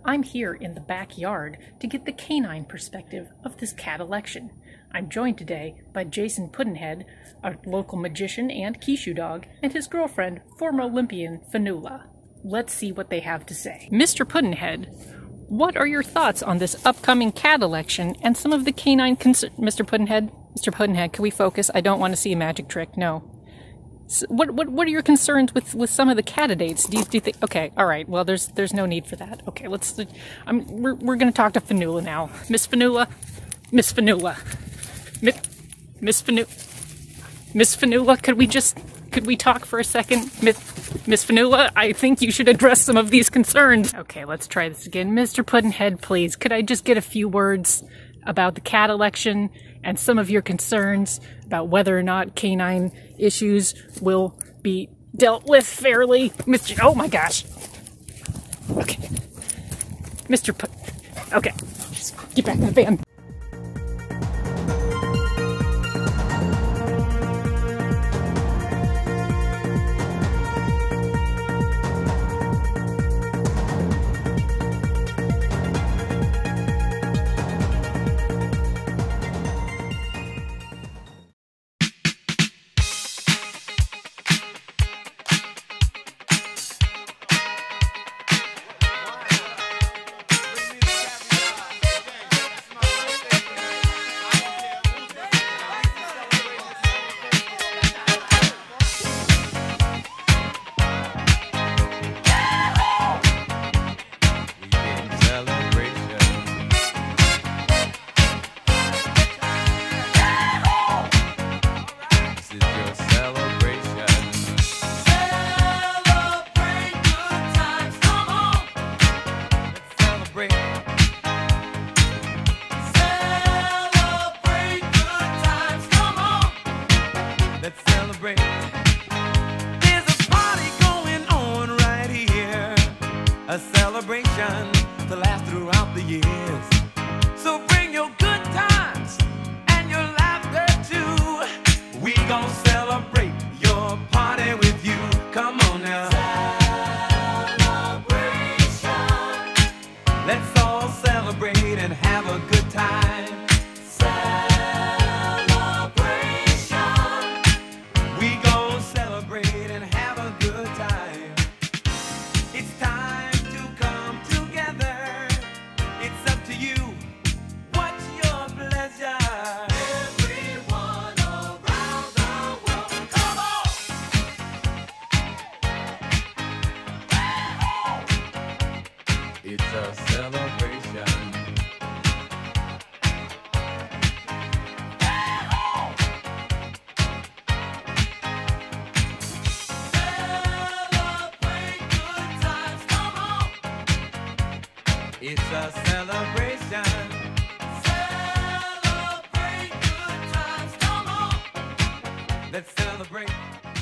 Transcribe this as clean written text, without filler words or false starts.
I'm here in the backyard to get the canine perspective of this cat election. I'm joined today by Jason Puddinhead, a local magician and Kishu dog, and his girlfriend, former Olympian Fanula. Let's see what they have to say. Mr. Puddinhead, what are your thoughts on this upcoming cat election and some of the canine Mr. Puddinhead, can we focus? I don't want to see a magic trick, no. So what are your concerns with some of the candidates? Do you think? Okay, all right. Well, there's no need for that. Okay, we're going to talk to Fanula now. Miss Fanula, Miss Fanula, Miss Fanula. Could we talk for a second, Miss Fanula? I think you should address some of these concerns. Okay, let's try this again. Mr. Puddinhead, please, could I just get a few words about the cat election and some of your concerns about whether or not canine issues will be dealt with fairly? Oh my gosh. Okay. Okay. Just get back in the van. A celebration to last throughout the years. So bring your good times and your laughter too. We gon' celebrate your party with you. Come on now. Celebration. Let's all celebrate and have a good time. Celebration. We gon' celebrate and have a good time. It's time. It's a celebration. Celebrate good times, come on. It's a celebration. Celebrate good times, come on. Let's celebrate.